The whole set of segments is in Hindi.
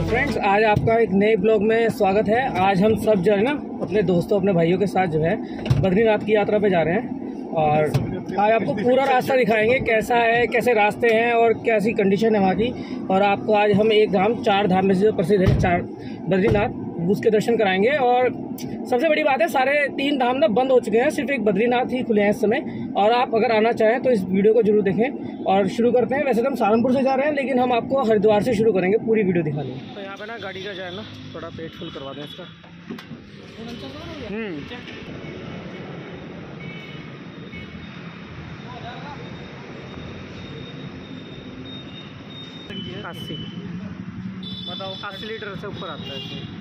फ्रेंड्स, आज आपका एक नए ब्लॉग में स्वागत है। आज हम सब जो है ना अपने दोस्तों अपने भाइयों के साथ जो है बद्रीनाथ की यात्रा पे जा रहे हैं और आज आपको पूरा रास्ता दिखाएंगे कैसा है, कैसे रास्ते हैं और कैसी कंडीशन है वहाँ की। और आपको आज हम एक धाम, 4 धाम में से जो प्रसिद्ध है बद्रीनाथ, उसके दर्शन कराएंगे। और सबसे बड़ी बात है, सारे 3 धाम ना बंद हो चुके हैं, सिर्फ एक बद्रीनाथ ही खुले हैं इस समय। और आप अगर आना चाहें तो इस वीडियो को जरूर देखें। और शुरू करते हैं। वैसे तो हम सहारनपुर से जा रहे हैं, लेकिन हम आपको हरिद्वार से शुरू करेंगे, पूरी वीडियो दिखा देंगे। तो यहाँ पे ना गाड़ी का जो है ना थोड़ा पेट फुल करवा दें इसका। अस्सी बताओ, 80 लीटर से ऊपर आता है इसमें।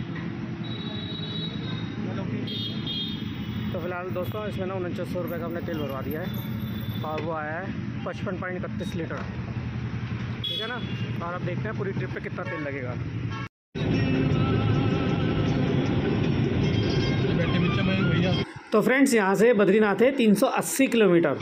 तो फिलहाल दोस्तों इसमें ना 4900 रुपये का हमने तेल भरवा दिया है और वो आया है 55.31 लीटर। ठीक है ना। और अब देखते हैं पूरी ट्रिप पे कितना तेल लगेगा। तो फ्रेंड्स, यहाँ से बद्रीनाथ है 380 किलोमीटर।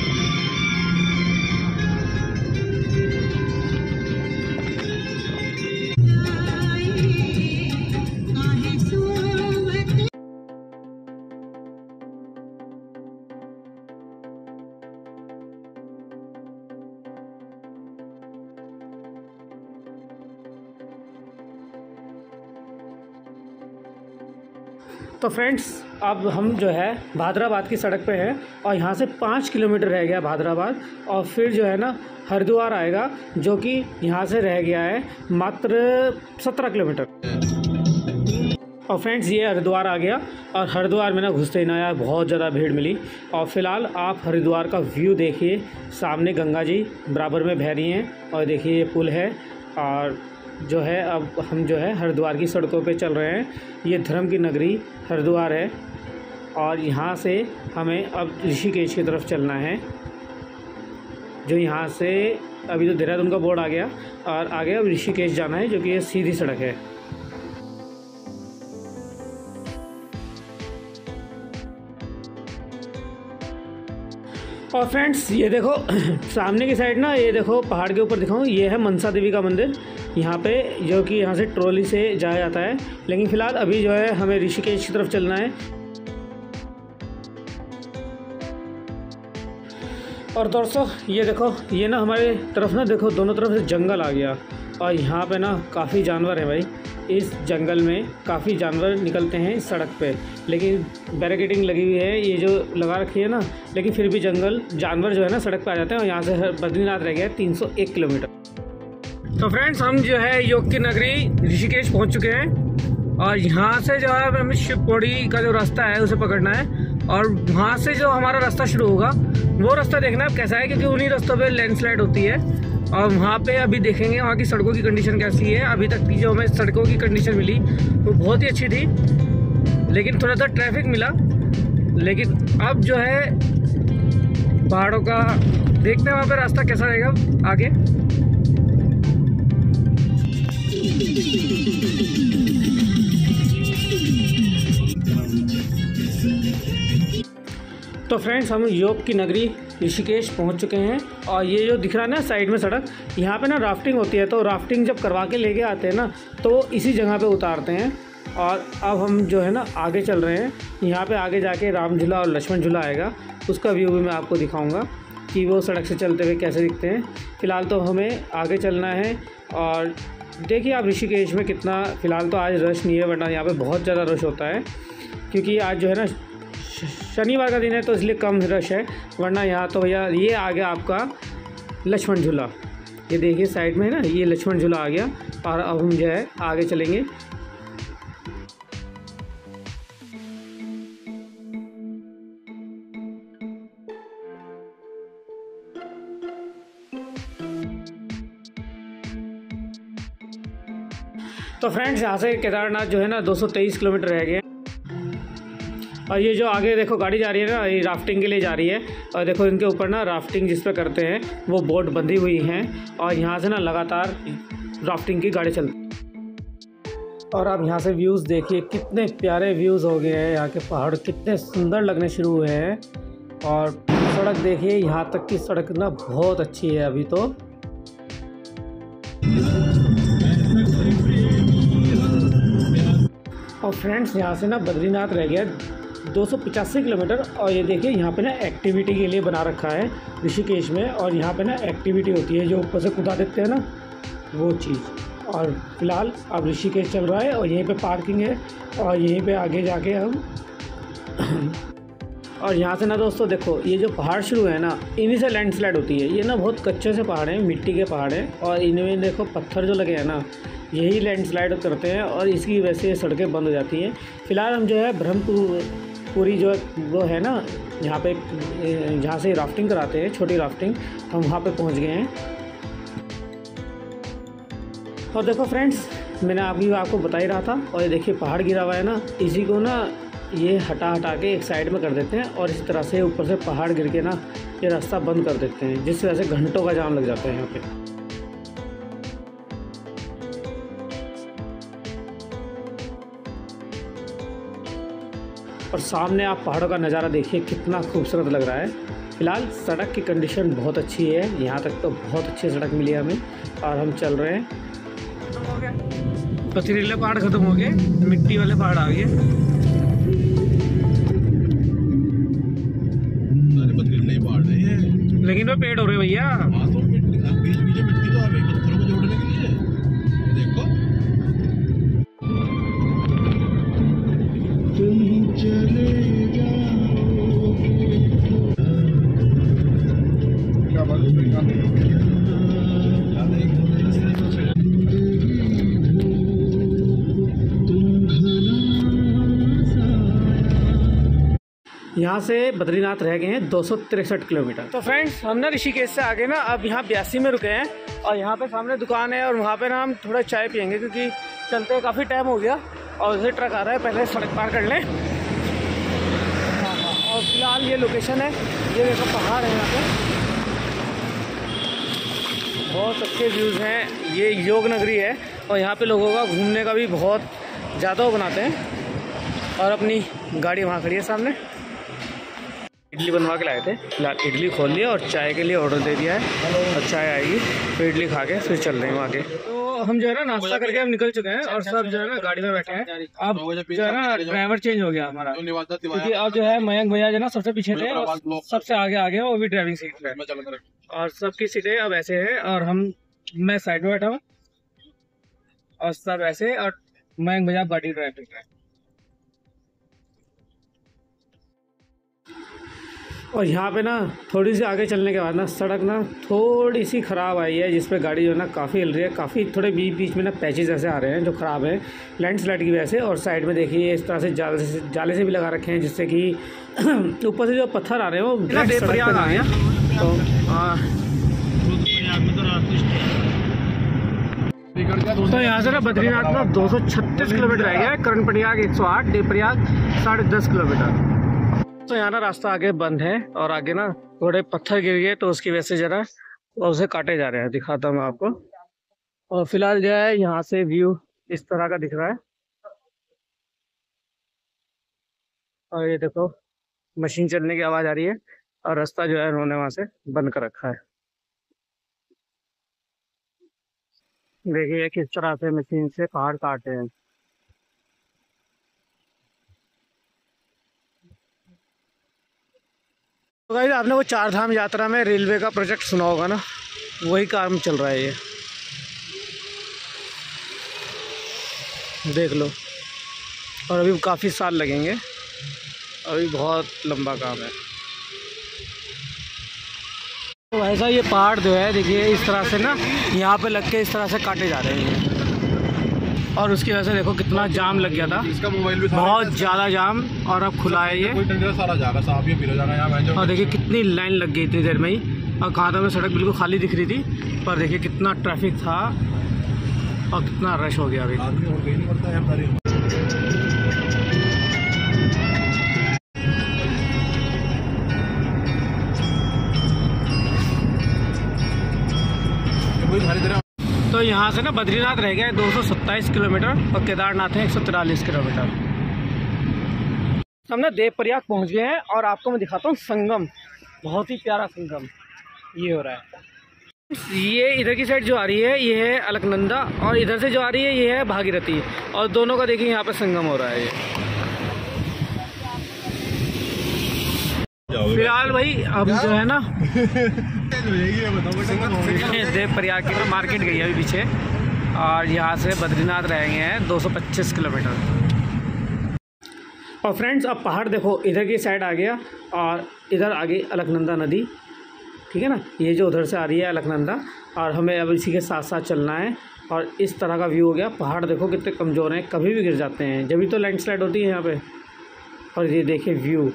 तो फ्रेंड्स, अब हम जो है भादराबाद की सड़क पे हैं और यहाँ से 5 किलोमीटर रह गया भादराबाद। और फिर जो है ना हरिद्वार आएगा, जो कि यहाँ से रह गया है मात्र 17 किलोमीटर। और फ्रेंड्स, ये हरिद्वार आ गया और हरिद्वार में ना घुसते ही ना यार बहुत ज़्यादा भीड़ मिली। और फिलहाल आप हरिद्वार का व्यू देखिए, सामने गंगा जी बराबर में बह रही हैं और देखिए ये पुल है। और जो है अब हम जो है हरिद्वार की सड़कों पे चल रहे हैं। ये धर्म की नगरी हरिद्वार है और यहाँ से हमें अब ऋषिकेश की तरफ चलना है, जो यहाँ से अभी तो देहरादून का बोर्ड आ गया और आगे अब ऋषिकेश जाना है, जो कि ये सीधी सड़क है। और फ्रेंड्स, ये देखो सामने की साइड ना, ये देखो पहाड़ के ऊपर दिखाऊँ, ये है मनसा देवी का मंदिर यहाँ पे, जो कि यहाँ से ट्रॉली से जाया जाता है। लेकिन फ़िलहाल अभी जो है हमें ऋषिकेश की तरफ चलना है। और दोस्तों ये देखो, ये ना हमारे तरफ ना देखो दोनों तरफ से जंगल आ गया और यहाँ पे ना काफ़ी जानवर हैं भाई। इस जंगल में काफ़ी जानवर निकलते हैं इस सड़क पे, लेकिन बैरिकेडिंग लगी हुई है, ये जो लगा रखी है ना, लेकिन फिर भी जानवर जो है ना सड़क पे आ जाते हैं। और यहाँ से बद्रीनाथ रह गया 301 किलोमीटर। तो फ्रेंड्स, हम जो है योग की नगरी ऋषिकेश पहुँच चुके हैं और यहाँ से जो है हमें शिवपुरी का जो रास्ता है उसे पकड़ना है। और वहाँ से जो हमारा रास्ता शुरू होगा वो रास्ता देखना अब कैसा है, क्योंकि उन्हीं रास्तों पे लैंडस्लाइड होती है। और वहाँ पे अभी देखेंगे वहाँ की सड़कों की कंडीशन कैसी है। अभी तक की जो हमें सड़कों की कंडीशन मिली वो बहुत ही अच्छी थी, लेकिन थोड़ा सा ट्रैफिक मिला। लेकिन अब जो है पहाड़ों का देखते हैं वहाँ पे रास्ता कैसा रहेगा आगे। तो फ्रेंड्स, हम योग की नगरी ऋषिकेश पहुंच चुके हैं और ये जो दिख रहा है ना साइड में सड़क, यहाँ पे ना राफ्टिंग होती है। तो राफ्टिंग जब करवा के लेके आते हैं ना, तो इसी जगह पे उतारते हैं। और अब हम जो है ना आगे चल रहे हैं। यहाँ पे आगे जाके राम झूला और लक्ष्मण झूला आएगा, उसका व्यू भी मैं आपको दिखाऊंगा कि वो सड़क से चलते हुए कैसे दिखते हैं। फ़िलहाल तो हमें आगे चलना है। और देखिए आप ऋषिकेश में कितना, फ़िलहाल तो आज रश नहीं है, वरना यहाँ पे बहुत ज़्यादा रश होता है, क्योंकि आज जो है ना शनिवार का दिन है तो इसलिए कम रश है। वरना यहाँ तो भैया ये आ गया आपका लक्ष्मण झूला, ये देखिए साइड में है ना, ये लक्ष्मण झूला आ गया। और अब हम जो है आगे चलेंगे। तो फ्रेंड्स, यहाँ से केदारनाथ जो है ना 223 किलोमीटर रह गए। और ये जो आगे देखो गाड़ी जा रही है ना, ये राफ्टिंग के लिए जा रही है। और देखो इनके ऊपर ना राफ्टिंग जिस पे करते हैं वो बोट बंधी हुई हैं और यहाँ से ना लगातार राफ्टिंग की गाड़ी चलती। और आप यहाँ से व्यूज़ देखिए, कितने प्यारे व्यूज़ हो गए हैं। यहाँ के पहाड़ कितने सुंदर लगने शुरू हुए हैं। और सड़क देखिए, यहाँ तक की सड़क ना बहुत अच्छी है अभी तो। और फ्रेंड्स यहाँ से ना बद्रीनाथ रह गया 285 किलोमीटर। और ये देखिए यहाँ पे ना एक्टिविटी के लिए बना रखा है ऋषिकेश में, और यहाँ पे ना एक्टिविटी होती है जो ऊपर से कूदा देते हैं ना, वो चीज़। और फिलहाल अब ऋषिकेश चल रहा है और यहीं पे पार्किंग है, और यहीं पे आगे जाके हम और यहाँ से ना दोस्तों देखो ये जो पहाड़ शुरू है ना, इन्हीं से लैंडस्लाइड होती है। ये ना बहुत कच्चे से पहाड़ हैं, मिट्टी के पहाड़ हैं, और इनमें देखो पत्थर जो लगे हैं ना, यही लैंडस्लाइड करते हैं और इसकी वजह से सड़कें बंद हो जाती हैं। फ़िलहाल हम जो है ब्रह्मपुरी जो वो है ना, यहाँ पे जहाँ से राफ्टिंग कराते हैं, छोटी राफ्टिंग, हम वहाँ पे पहुँच गए हैं। और देखो फ्रेंड्स, मैंने आपको बता ही रहा था। और ये देखिए पहाड़ गिरा हुआ है ना, इसी को ना ये हटा के एक साइड में कर देते हैं, और इस तरह से ऊपर से पहाड़ गिर के ना ये रास्ता बंद कर देते हैं, जिस वजह से घंटों का जाम लग जाता है यहाँ पे। और सामने आप पहाड़ों का नज़ारा देखिए कितना खूबसूरत लग रहा है। फ़िलहाल सड़क की कंडीशन बहुत अच्छी है, यहाँ तक तो बहुत अच्छी सड़क मिली है हमें, और हम चल रहे हैं। पथरीले पहाड़ खत्म हो गए, मिट्टी वाले पहाड़ आ गए। लेकिन वो पेड़ हो रहे भैया। हाँ तो बीच बीच मिट्टी तो आ गई पत्थरों को जोड़ने के लिए। देखो तुम चले क्या बात यहाँ से बद्रीनाथ रह गए हैं 263 किलोमीटर। तो फ्रेंड्स हम ना ऋषिकेश से आगे ना अब यहाँ 82 में रुके हैं, और यहाँ पे सामने दुकान है, और वहाँ पे ना हम थोड़ा चाय पियेंगे क्योंकि चलते काफ़ी टाइम हो गया, और उसे ट्रक आ रहा है, पहले सड़क पार कर लें। हाँ, और फिलहाल ये लोकेशन है, ये देखो पहाड़ है यहाँ पे, बहुत अच्छे व्यूज़ हैं। ये योग नगरी है, और यहाँ पे लोगों का घूमने का भी बहुत ज़्यादा वो बनाते हैं। और अपनी गाड़ी वहाँ खड़ी है सामने। इडली बनवा के लाए थे, फिलहाल इडली खोल लिया और चाय के लिए ऑर्डर दे दिया है, और चाय आएगी, फिर इडली खा के फिर चल रहे हैं आगे। तो हम जो है ना नाश्ता करके हम निकल चुके हैं, और सब जो है ना गाड़ी में बैठे हैं। अब जो है ना ड्राइवर चेंज हो गया हमारा, क्योंकि अब जो है मयंक भैया जो ना सबसे पीछे थे और सबसे आगे आ गए, वो भी ड्राइविंग सीट पे, और सबकी सीटें अब ऐसे है, और मैं साइड में बैठा हूँ और सब ऐसे, और मयंक भैया गाड़ी ड्राइव कर रहे हैं। और यहाँ पे ना थोड़ी सी आगे चलने के बाद ना सड़क ना थोड़ी सी ख़राब आई है, जिस पे गाड़ी जो है ना काफ़ी हिल रही है, काफ़ी थोड़े बीच में ना पैचेस ऐसे आ रहे हैं जो ख़राब है लैंडस्लाइड की वजह से। और साइड में देखिए इस तरह से जाले से भी लगा रखे हैं, जिससे कि ऊपर से जो पत्थर आ रहे हैं वो देवप्रयाग आ गया। तो यहाँ से ना बद्रीनाथ ना 236 किलोमीटर रह गया है, कर्णप्रयाग 108, देवप्रयाग 10.5 किलोमीटर। तो यहाँ ना रास्ता आगे बंद है, और आगे ना थोड़े पत्थर गिर गए, तो उसकी वजह से जरा उसे काटे जा रहे हैं, दिखाता हूँ मैं आपको। और फिलहाल जो है यहाँ से व्यू इस तरह का दिख रहा है, और ये देखो मशीन चलने की आवाज़ आ रही है, और रास्ता जो है उन्होंने वहाँ से बंद कर रखा है। देखिए किस तरह से मशीन से पहाड़ काटे हैं। तो गाइस आपने वो 4 धाम यात्रा में रेलवे का प्रोजेक्ट सुना होगा ना, वही काम चल रहा है ये, देख लो। और अभी काफ़ी साल लगेंगे, अभी बहुत लंबा काम है। तो ऐसा ये पहाड़ जो है देखिए इस तरह से ना यहाँ पे लग के इस तरह से काटे जा रहे हैं, और उसकी वजह से देखो कितना जाम लग गया था, इसका मोबाइल भी बहुत ज़्यादा जाम, और अब खुला है ये, और देखिए कितनी लाइन लग गई इतनी देर में ही। और कहाँ था मैं, सड़क बिल्कुल खाली दिख रही थी, पर देखिए कितना ट्रैफिक था और कितना रश हो गया अभी। तो यहाँ से ना बद्रीनाथ रह गया है 227 किलोमीटर, और केदारनाथ है 143 किलोमीटर। हम ना देवप्रयाग पहुँच गए हैं, और आपको मैं दिखाता हूँ संगम, बहुत ही प्यारा संगम ये हो रहा है। ये इधर की साइड जो आ रही है ये है अलकनंदा, और इधर से जो आ रही है ये है भागीरथी, और दोनों का देखिए यहाँ पे संगम हो रहा है। ये फिलहाल भाई अब जो है ना देव प्रयाग की मार्केट गई है अभी पीछे, और यहाँ से बद्रीनाथ रहेंगे हैं 225 किलोमीटर। और फ्रेंड्स अब पहाड़ देखो इधर की साइड आ गया, और इधर आ गई अलकनंदा नदी, ठीक है ना। ये जो उधर से आ रही है अलकनंदा, और हमें अब इसी के साथ साथ चलना है। और इस तरह का व्यू हो गया। पहाड़ देखो कितने कमज़ोर हैं, कभी भी गिर जाते हैं, जब भी तो लैंडस्लाइड होती है यहाँ पे। और ये देखिए व्यू,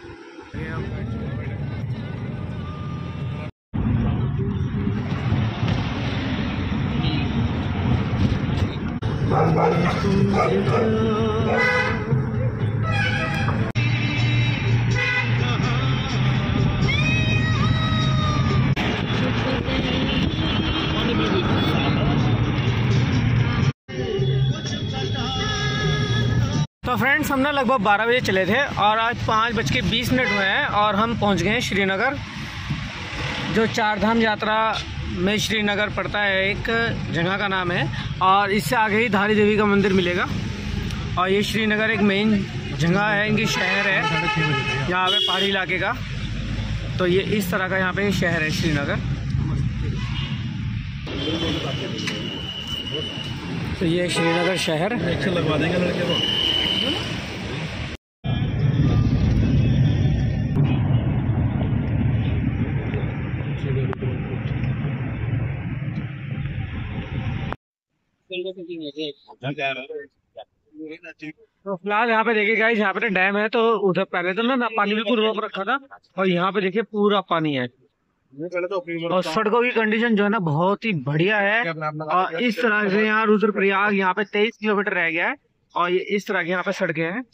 तो फ्रेंड्स हमने लगभग 12 बजे चले थे, और आज 5:20 हुए हैं, और हम पहुंच गए हैं श्रीनगर। जो चारधाम यात्रा में श्रीनगर पड़ता है, एक जगह का नाम है, और इससे आगे ही धारी देवी का मंदिर मिलेगा। और ये श्रीनगर एक मेन जगह है, इनकी शहर है यहाँ पे पहाड़ी इलाके का। तो ये इस तरह का यहाँ पे शहर है श्रीनगर। तो ये श्रीनगर शहर लगवा देंगे लड़के को। तो फिलहाल यहाँ पे देखिए गाइस, यहाँ पे डैम है। तो उधर पहले तो ना पानी बिल्कुल रोक रखा था, और यहाँ पे देखिए पूरा पानी है। और सड़कों की कंडीशन जो है ना बहुत ही बढ़िया है। और इस तरह से यहाँ रुद्रप्रयाग यहाँ पे 23 किलोमीटर रह गया है, और ये इस तरह की यहाँ पे सड़कें हैं।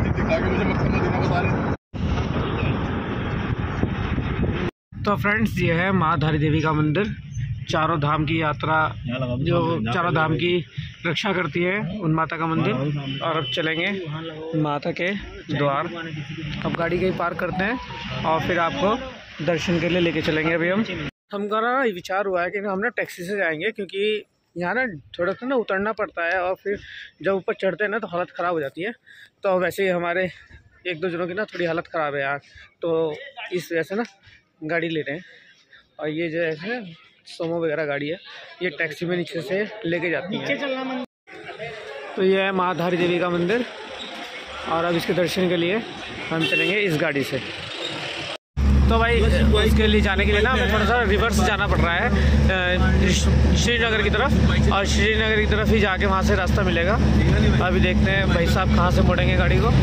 तो फ्रेंड्स ये है माँ धारी देवी का मंदिर। चारों धाम की यात्रा, जो चारों धाम की रक्षा करती है, उन माता का मंदिर। और अब चलेंगे माता के द्वार। अब गाड़ी कहीं पार्क करते हैं, और फिर आपको दर्शन के लिए लेके चलेंगे। अभी हमका ना विचार हुआ है कि हम ना टैक्सी से जाएंगे, क्योंकि यहाँ ना थोड़ा सा ना उतरना पड़ता है, और फिर जब ऊपर चढ़ते हैं ना तो हालत ख़राब हो जाती है। तो वैसे ही हमारे 1-2 जनों की ना थोड़ी हालत ख़राब है यार, तो इस वजह से ना गाड़ी ले रहे हैं। और ये जो है सोमो वगैरह गाड़ी है, ये टैक्सी में नीचे से लेके जाती है। तो ये है माँ धारी देवी का मंदिर, और अब इसके दर्शन के लिए हम चलेंगे इस गाड़ी से। तो भाई इसके लिए जाने के लिए ना हमें थोड़ा सा रिवर्स जाना पड़ रहा है श्रीनगर की तरफ, और श्रीनगर की तरफ ही जाके वहाँ से रास्ता मिलेगा। अभी देखते हैं भाई साहब कहाँ से मोड़ेंगे गाड़ी को।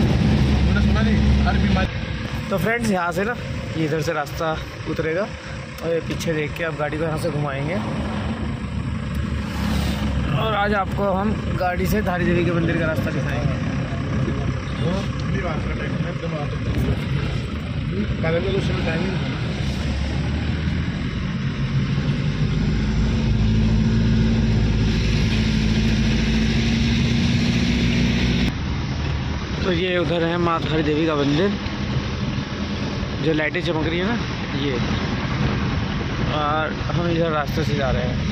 तो फ्रेंड्स यहाँ से ना ये इधर से रास्ता उतरेगा, और ये पीछे देख के अब गाड़ी को यहाँ से घुमाएंगे। और आज आपको हम गाड़ी से धारी देवी के मंदिर का रास्ता दिखाएंगे। तो ये उधर है माँ धारी देवी का मंदिर, जो लाइटें चमक रही है ना ये। और हम इधर रास्ते से जा रहे हैं,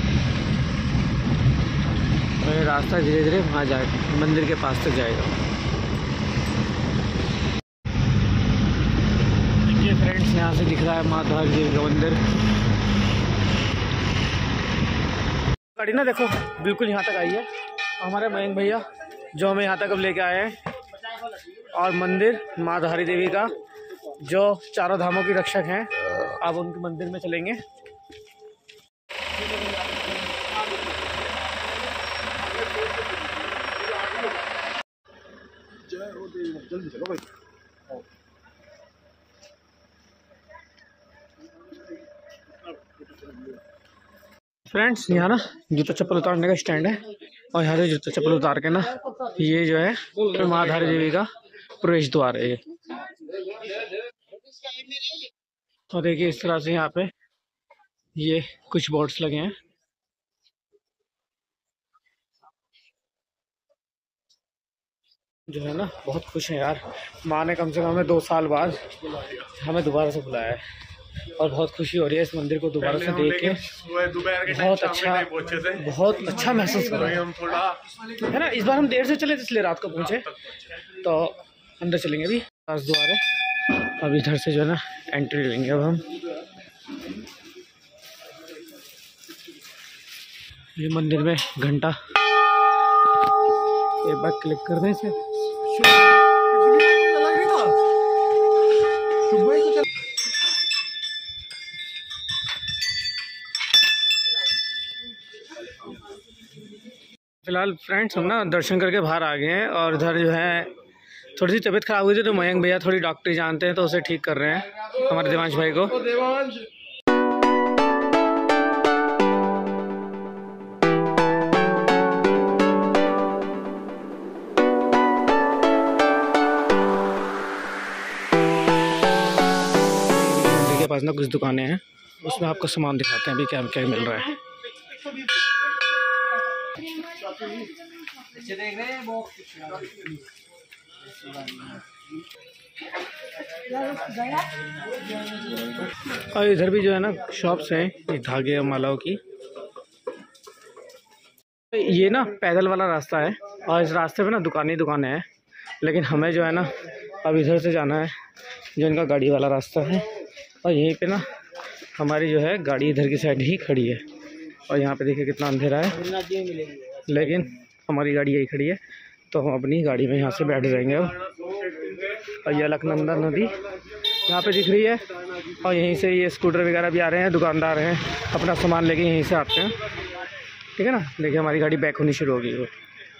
और ये रास्ता धीरे धीरे वहाँ जाए मंदिर के पास तक जाएगा। ये फ्रेंड्स यहाँ से दिख रहा है माँ धारी देवी का मंदिर। गाड़ी ना देखो बिल्कुल यहाँ तक आई है। हमारे मयंक भैया जो हमें यहाँ तक अब लेके आए हैं, और मंदिर माँ धारी देवी का जो चारों धामों की रक्षक हैं, अब उनके मंदिर में चलेंगे। फ्रेंड्स यहाँ ना जूता चप्पल उतारने का स्टैंड है, और यहाँ से जूता चप्पल उतार के ना ये जो है माँ धारी देवी का प्रवेश द्वार है। और देखिए इस तरह से यहाँ पे ये कुछ बोर्ड्स लगे हैं। जो है ना बहुत खुश है यार, माँ ने कम से कम हमें 2 साल बाद हमें दोबारा से बुलाया है। और बहुत खुशी हो रही है इस मंदिर को दोबारा से देख के। बहुत अच्छा महसूस कर रहे हैं, है ना। इस बार हम देर से चले थे इसलिए रात को पहुँचे, तो अंदर चलेंगे अभी। खास द्वार है, अब इधर से जो है ना एंट्री लेंगे अब हम। ये मंदिर में घंटा एक बार क्लिक करने से फिलहाल फ्रेंड्स हम ना दर्शन करके बाहर आ गए हैं, और इधर जो है थोड़ी सी तबीयत खराब हुई थी, तो मयंक भैया थोड़ी डॉक्टरी जानते हैं तो उसे ठीक कर रहे हैं हमारे देवांश भाई को। मंदिर के पास ना कुछ दुकानें हैं, उसमें आपको सामान दिखाते हैं अभी क्या क्या मिल रहा है। और इधर भी जो है ना शॉप्स हैं, ये धागे और मालाओं की। ये ना पैदल वाला रास्ता है, और इस रास्ते पे ना दुकानें हैं, लेकिन हमें जो है ना अब इधर से जाना है जो इनका गाड़ी वाला रास्ता है। और यहीं पे ना हमारी जो है गाड़ी इधर की साइड ही खड़ी है, और यहाँ पे देखिए कितना अंधेरा है, लेकिन हमारी गाड़ी यही खड़ी है, तो हम अपनी गाड़ी में यहाँ से बैठ जाएंगे अब। और ये अलकनंदा नदी यहाँ पे दिख रही है, और यहीं से ये स्कूटर वगैरह भी आ रहे हैं, दुकानदार हैं अपना सामान लेके यहीं से आते हैं, ठीक है ना। देखिए हमारी गाड़ी बैक होनी शुरू हो गई है।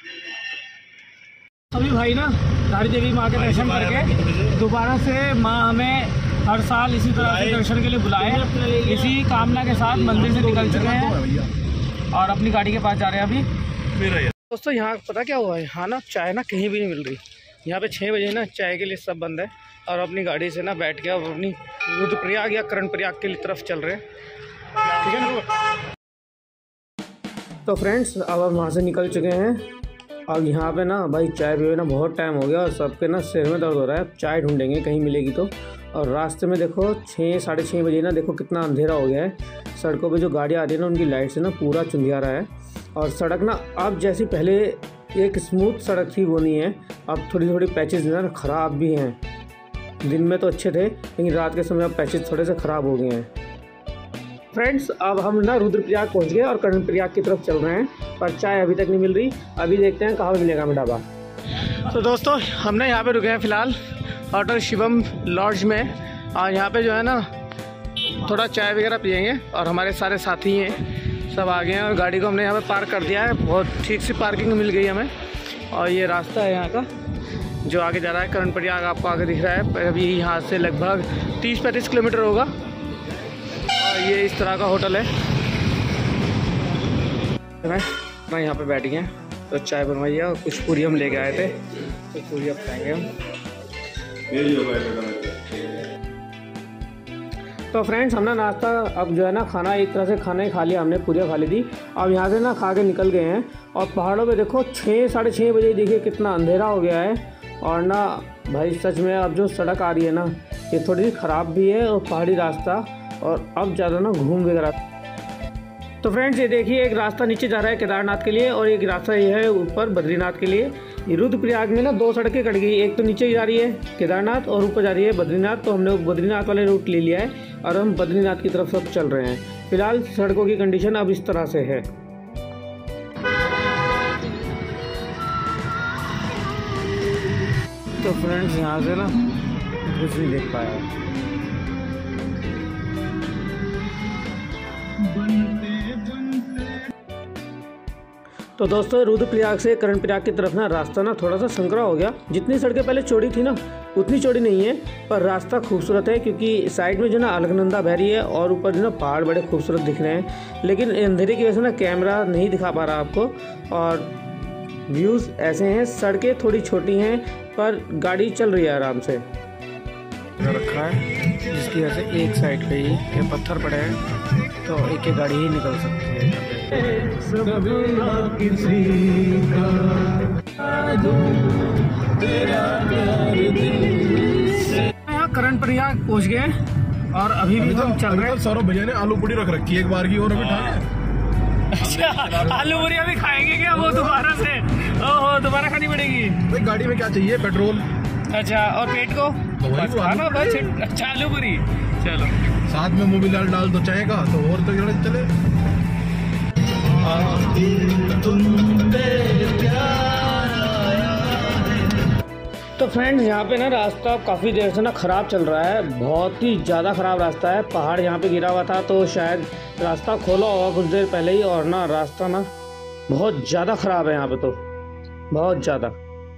अभी भाई ना धारी देवी माँ के दर्शन करके दोबारा से माँ हमें हर साल इसी तरह से दर्शन के लिए बुलाए, इसी कामना के साथ मंदिर से निकल चुके हैं और अपनी गाड़ी के पास जा रहे हैं अभी। दोस्तों यहाँ पता क्या हुआ है, यहाँ ना चाय ना कहीं भी नहीं मिल रही। यहाँ पे 6 बजे ना चाय के लिए सब बंद है, और अपनी गाड़ी से ना बैठ के अब अपनी रुद्रप्रयाग या कर्णप्रयाग के तरफ चल रहे हैं, ठीक है ना। तो फ्रेंड्स अब हम वहाँ से निकल चुके हैं। अब यहाँ पे ना भाई चाय पिए ना बहुत टाइम हो गया, और सबके ना सिर में दर्द हो रहा है। अब चाय ढूंढेंगे कहीं मिलेगी तो। और रास्ते में देखो 6 साढ़े 6 बजे ना देखो कितना अंधेरा हो गया है। सड़कों पे जो गाड़ी आ रही है ना उनकी लाइट से ना पूरा चुंधिया रहा है, और सड़क ना अब जैसी पहले एक स्मूथ सड़क थी वो नहीं है, अब थोड़ी थोड़ी पैचेस ना ख़राब भी हैं। दिन में तो अच्छे थे, लेकिन रात के समय अब पैचेस थोड़े से ख़राब हो गए हैं। फ्रेंड्स अब हम ना रुद्रप्रयाग पहुंच गए और कर्णप्रयाग की तरफ चल रहे हैं, पर चाय अभी तक नहीं मिल रही। अभी देखते हैं कहाँ मिलेगा हमें ढाबा। तो दोस्तों हमने यहाँ पे रुके हैं फ़िलहाल होटल शिवम लॉज में, और यहाँ पे जो है ना थोड़ा चाय वगैरह पियेंगे। और हमारे सारे साथी हैं सब आ गए हैं, और गाड़ी को हमने यहाँ पे पार्क कर दिया है। बहुत ठीक सी पार्किंग मिल गई हमें। और ये रास्ता है यहाँ का जो आगे जा रहा है कर्णप्रयाग, आपको आगे दिख रहा है। अभी यहाँ से लगभग 30-35 किलोमीटर होगा, और ये इस तरह का होटल है। मैं यहाँ पे बैठ गए, तो चाय बनवाइए, और कुछ पूरी हम लेके आए थे, तो पूरी अब खाएंगे हम। तो फ्रेंड्स हमने नाश्ता अब जो है ना खाना एक तरह से खाना ही खा लिया हमने, पूरियाँ खा ली थी। अब यहाँ से ना खा के निकल गए हैं, और पहाड़ों पे देखो 6 साढ़े 6 बजे देखिए कितना अंधेरा हो गया है। और ना भाई सच में अब जो सड़क आ रही है ना ये थोड़ी सी ख़राब भी है, और पहाड़ी रास्ता, और अब ज़्यादा ना घूम वगैरह। तो फ्रेंड्स ये देखिए एक रास्ता नीचे जा रहा है केदारनाथ के लिए, और एक रास्ता ये है ऊपर बद्रीनाथ के लिए। ये रुद्रप्रयाग में ना 2 सड़कें कट गई, एक तो नीचे जा रही है केदारनाथ और ऊपर जा रही है बद्रीनाथ। तो हमने बद्रीनाथ वाले रूट ले लिया है, और हम बद्रीनाथ की तरफ सब चल रहे हैं। फिलहाल सड़कों की कंडीशन अब इस तरह से है। तो फ्रेंड्स यहाँ से ना कुछ नहीं देख पाया। तो दोस्तों रुद्रप्रयाग से कर्णप्रयाग की तरफ ना रास्ता ना थोड़ा सा संकरा हो गया। जितनी सड़कें पहले चौड़ी थी ना उतनी चौड़ी नहीं है, पर रास्ता खूबसूरत है, क्योंकि साइड में जो ना अलकनंदा बह रही है, और ऊपर जो ना पहाड़ बड़े खूबसूरत दिख रहे हैं। लेकिन अंधेरे की वजह से ना कैमरा नहीं दिखा पा रहा आपको, और व्यूज़ ऐसे हैं। सड़कें थोड़ी छोटी हैं, पर गाड़ी चल रही है आराम से। रखा है जिसकी वजह से एक साइड पे ही ये पत्थर पड़े हैं, तो एक एक गाड़ी ही निकल सकती है। यहाँ कर्णप्रयाग पहुँच गए, और अभी भी हम चल रहे हैं। सौरभ भैया ने आलू पूरी रख रखी है एक बार की और अभी अच्छा, आलू पूरी अभी खाएंगे क्या वो दोबारा से? ओहो, दोबारा खानी पड़ेगी भाई। गाड़ी में क्या चाहिए, पेट्रोल। अच्छा, और पेट को खाना बस। अच्छा, आलू पूरी। चलो, साथ में मूवी लाल डाल दो चाहे का तो और तो चले। तो फ्रेंड्स, यहाँ पे ना रास्ता काफ़ी देर से ना ख़राब चल रहा है, बहुत ही ज़्यादा ख़राब रास्ता है। पहाड़ यहाँ पे गिरा हुआ था तो शायद रास्ता खोला होगा कुछ देर पहले ही, और ना रास्ता ना बहुत ज़्यादा ख़राब है यहाँ पे, तो बहुत ज़्यादा।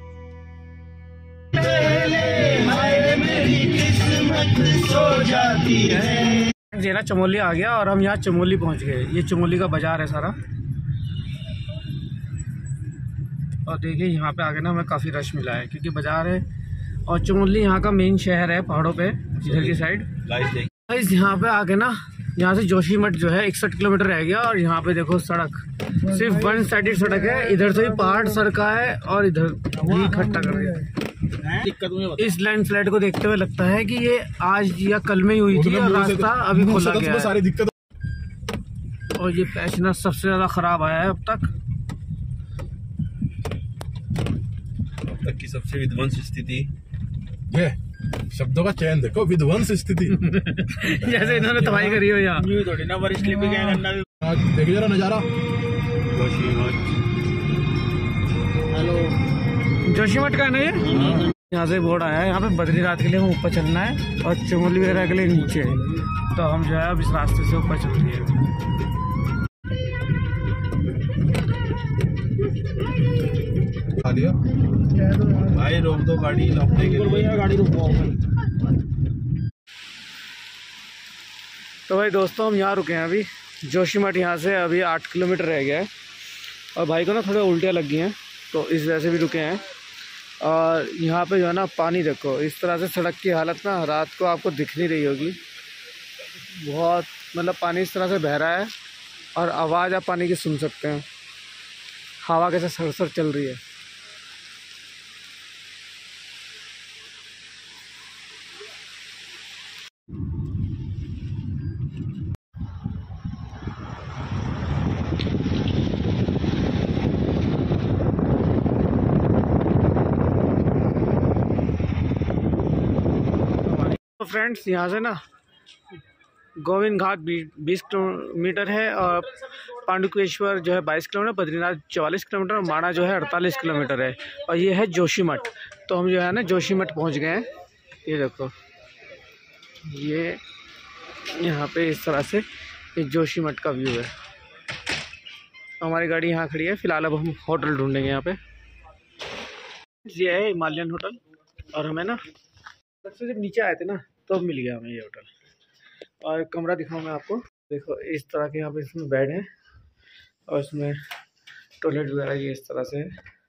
ये ना चमोली आ गया और हम यहाँ चमोली पहुँच गए। ये चमोली का बाज़ार है सारा, और देखिए यहाँ पे आगे ना हमें काफ़ी रश मिला है क्योंकि बाज़ार है और चमोली यहाँ का मेन शहर है पहाड़ों पे इधर की साइड। गाइस यहाँ पे आके ना, यहाँ से जोशीमठ जो है 61 किलोमीटर रह गया, और यहाँ पे देखो सड़क सिर्फ वन साइडेड सड़क है। इधर से भी पहाड़ सरका है और इधर भी इकट्ठा कर दिया। इस लैंडस्लाइड को देखते हुए लगता है कि ये आज या कल में ही हुई थी और रास्ता अभी खोला गया है। और ये पैच ना सबसे ज़्यादा ख़राब आया है अब तक की सबसे विध्वंस स्थिति। ये शब्दों का चयन देखो, विध्वंस स्थिति। जैसे इन्होंने तबाही करी हो यहाँ। देखिए जरा नजारा। हेलो, जोशीमठ का है ना ये? यहाँ से बोर्ड आया है, यहाँ पे बद्रीनाथ के लिए हम ऊपर चलना है और चमोली वगैरह के लिए नीचे है। तो हम जो है अब इस रास्ते से ऊपर चल रही है। भाई रोक दो गाड़ी, लौटने के लिए गाड़ी रुकवाओ। तो भाई दोस्तों, हम यहाँ रुके हैं अभी जोशीमठ। यहाँ से अभी 8 किलोमीटर रह गया है और भाई को ना थोड़ा उल्टियाँ लग गई हैं तो इस वजह से भी रुके हैं। और यहाँ पे जो है ना पानी देखो, इस तरह से सड़क की हालत ना रात को आपको दिख नहीं रही होगी। बहुत मतलब पानी इस तरह से बह रहा है और आवाज़ आप पानी की सुन सकते हैं। हवा कैसे सरसर चल रही है। तो फ्रेंड्स, यहाँ से ना गोविंद घाट 20 किलोमीटर है और पांडुकेश्वर जो है 22 किलोमीटर, बद्रीनाथ 44 किलोमीटर और माणा जो है 48 किलोमीटर है। और ये है जोशीमठ। तो हम जो है ना जोशीमठ पहुँच गए हैं। ये देखो, ये यहाँ पे इस तरह से ये जोशीमठ का व्यू है। तो हमारी गाड़ी यहाँ खड़ी है। फ़िलहाल अब हम होटल ढूंढेंगे यहाँ पे। ये है हिमालयन होटल, और हमें ना सबसे जब नीचे आए थे ना तो मिल गया हमें ये होटल। और कमरा दिखाऊँ मैं आपको। देखो इस तरह के यहाँ पे इसमें बेड है और इसमें टॉयलेट वगैरह ये इस तरह से है।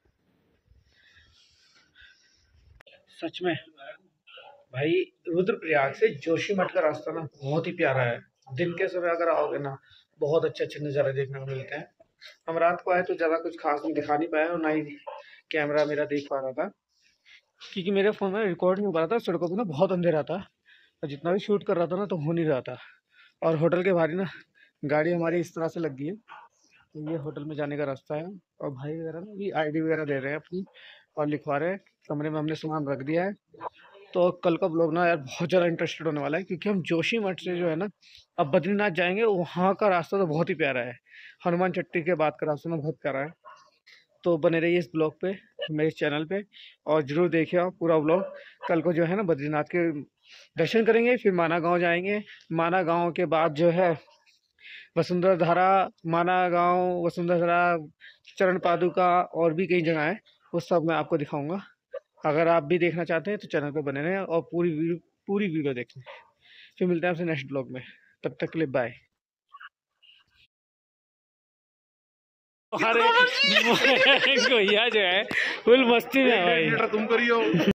सच में भाई, रुद्रप्रयाग से जोशीमठ का रास्ता ना बहुत ही प्यारा है। दिन के समय अगर आओगे ना, बहुत अच्छे अच्छे नज़ारे देखने को मिलते हैं। हम रात को आए तो ज़्यादा कुछ खास नहीं दिखा नहीं पाया और ना ही कैमरा मेरा देख पा रहा था क्योंकि मेरे फ़ोन में रिकॉर्ड नहीं हो पा रहा था। सड़कों पर ना बहुत अंधेरा था और जितना भी शूट कर रहा था ना तो हो नहीं रहा था। और होटल के बाहर ना गाड़ी हमारी इस तरह से लग गई है। तो ये होटल में जाने का रास्ता है। और भाई वगैरह ना भी ID वगैरह दे रहे हैं अपनी और लिखवा रहे हैं। कमरे में हमने सामान रख दिया है। तो कल का ब्लॉग ना यार बहुत ज़्यादा इंटरेस्टेड होने वाला है क्योंकि हम जोशीमठ से जो है ना अब बद्रीनाथ जाएंगे। वहाँ का रास्ता तो बहुत ही प्यारा है। हनुमान चट्टी के बाद का रास्ता ना बहुत प्यारा है। तो बने रहिए इस ब्लॉग पे, मेरे चैनल पे, और ज़रूर देखिए आप पूरा ब्लॉग। कल को जो है ना बद्रीनाथ के दर्शन करेंगे, फिर माना गाँव जाएंगे। माना गाँव के बाद जो है वसुंधरा धारा, माना गाँव, वसुंधरा धारा, चरण पादुका और भी कई जगह है, वो सब मैं आपको दिखाऊंगा। अगर आप भी देखना चाहते हैं तो चैनल पे बने रहें और पूरी वीडियो देखें। फिर मिलते हैं आपसे नेक्स्ट ब्लॉग में, तब तक के लिए बाय। अरे भैया जो है फुल मस्ती में है भाई। तुम करियो।